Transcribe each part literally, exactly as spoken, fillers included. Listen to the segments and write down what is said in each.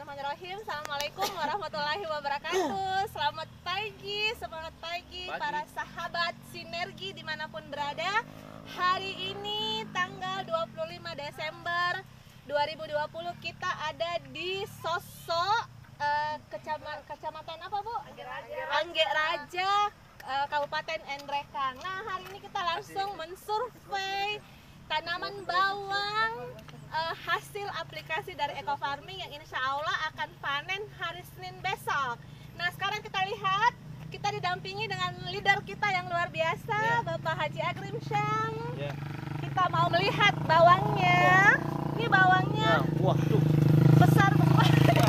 Bismillahirrahmanirrahim. Assalamualaikum warahmatullahi wabarakatuh. Selamat pagi, semangat pagi, pagi para sahabat Sinergi dimanapun berada. Hari ini tanggal dua puluh lima Desember dua ribu dua puluh kita ada di Sosok uh, kecamatan, kecamatan apa Bu? Angge Raja, Angge Raja uh, Kabupaten Nrekan. Nah hari ini kita langsung mensurvei tanaman bawang uh, hasil aplikasi dari Eco Farming yang insya Allah akan panen hari Senin besok. Nah sekarang kita lihat, kita didampingi dengan leader kita yang luar biasa, yeah. Bapak Haji Agrim Syam. Yeah. Kita mau melihat bawangnya. Yeah. Ini bawangnya. Yeah. Wah tuh. Besar besar.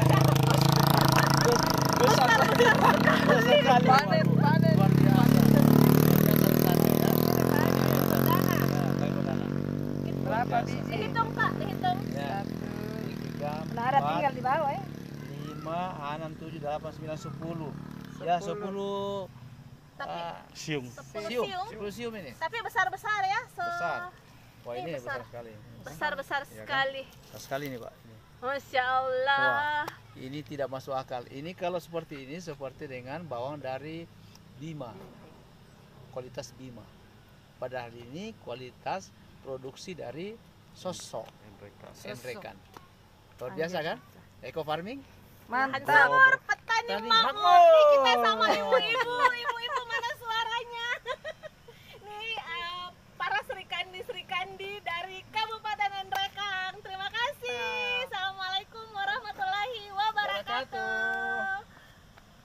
Besar besar. Besar panen panen. Berapa biji? Dihitung Pak, dihitung. Ya. Satu, tiga, nah, ada tinggal di bawah ya. Lima, enam, tujuh, delapan, sembilan, sepuluh. Ya sepuluh. Tapi uh, siung. sepuluh siung. siung. Sepuluh siung ini. Tapi besar-besar ya. Se Besar. Wah ini, ini besar. besar sekali. Besar-besar Ya, sekali. Kan? Besar sekali ini Pak. Ini. Masya Allah. Wah, ini tidak masuk akal. Ini kalau seperti ini seperti dengan bawang dari Bima. Kualitas Bima. Padahal ini kualitas produksi dari Sosok Nrekan. Luar biasa kan? Eco Farming. Mantap. Mantap. Petani makmur. Kita sama ibu-ibu, ibu